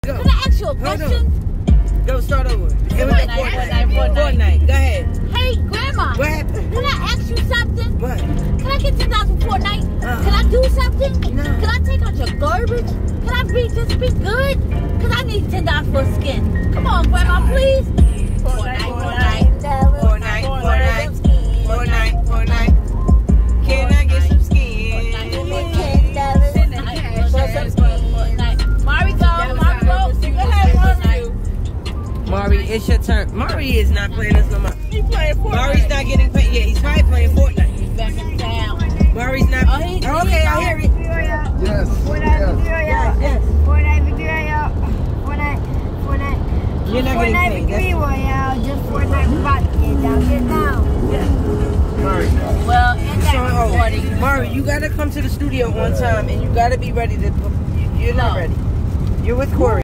Go. Can I ask you a question? Go, start over. Fortnite. Go ahead. Hey, Grandma. What happened? Can I ask you something? What? Can I get $10 for Fortnite? Can I do something? No. Can I take out your garbage? Can I just be good? Because I need $10 for a skin. Come on, Grandma, please. Fortnite. Can I get some skin? Mari, go. Mari, it's your turn. Mari is not playing this no more. He's playing Fortnite. Mari's not getting paid. Yeah, he's probably playing Fortnite. He's backing down. Mari's not. Okay, I hear it. Yes. Yes. Fortnite video. Fortnite. You're not getting paid. Victory Royale. Just Fortnite about to get down. Yeah. Mari. Well, in that recording. Mari, you gotta come to the studio on time, and you gotta be ready to. You're not ready. You're with Corey.